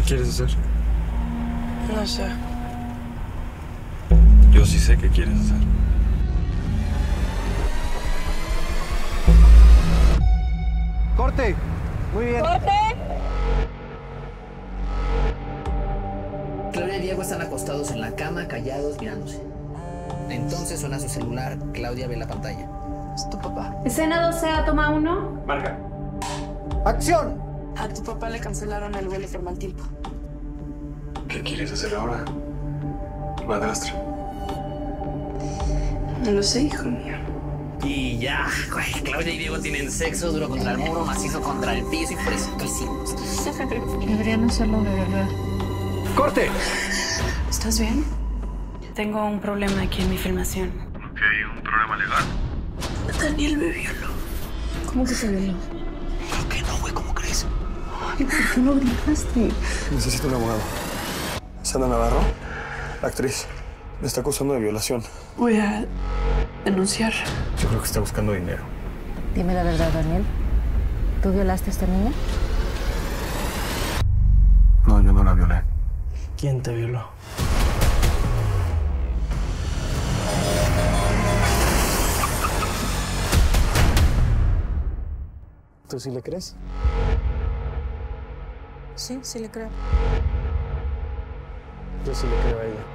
¿Qué quieres hacer? No sé. Yo sí sé qué quieres hacer. ¡Corte! Muy bien. ¡Corte! Claudia y Diego están acostados en la cama, callados, mirándose. Entonces suena su celular. Claudia ve la pantalla. Es tu papá. Escena 12A, toma 1. Marca. ¡Acción! A tu papá le cancelaron el vuelo por mal tiempo. ¿Qué quieres hacer ahora? Madrastra. No lo sé, hijo mío. Y ya, güey, Claudia y Diego tienen sexo duro contra el muro, macizo contra el piso y fresquísimos. Deberían hacerlo de verdad. ¡Corte! ¿Estás bien? Tengo un problema aquí en mi filmación. Ok, ¿un problema legal? Daniel me violó. ¿Cómo que se violó? ¿Por qué no, güey? ¿Cómo crees? ¿Por qué no gritaste? Necesito un abogado. Sandra Navarro, actriz, me está acusando de violación. Voy a denunciar. Yo creo que está buscando dinero. Dime la verdad, Daniel. ¿Tú violaste a esta niña? No, yo no la violé. ¿Quién te violó? ¿Tú sí le crees? Sí, sí le creo. Yo sí le creo a ella.